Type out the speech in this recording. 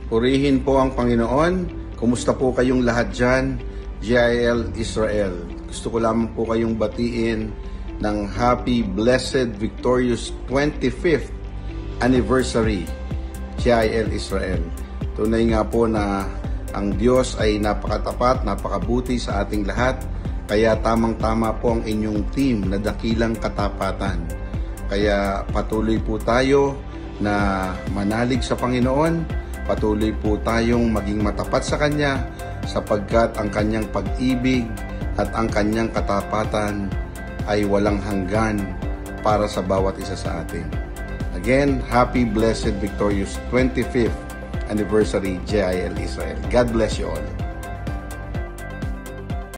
Purihin po ang Panginoon. Kumusta po kayong lahat dyan? JIL Israel. Gusto ko lamang po kayong batiin ng happy, blessed, victorious 25th anniversary JIL Israel. Tunay nga po na ang Diyos ay napakatapat, napakabuti sa ating lahat. Kaya tamang-tama po ang inyong team na dakilang katapatan. Kaya patuloy po tayo na manalig sa Panginoon. Patuloy po tayong maging matapat sa Kanya sapagkat ang Kanyang pag-ibig at ang Kanyang katapatan ay walang hanggan para sa bawat isa sa atin. Again, happy, blessed, victorious 25th anniversary JIL Israel. God bless you all.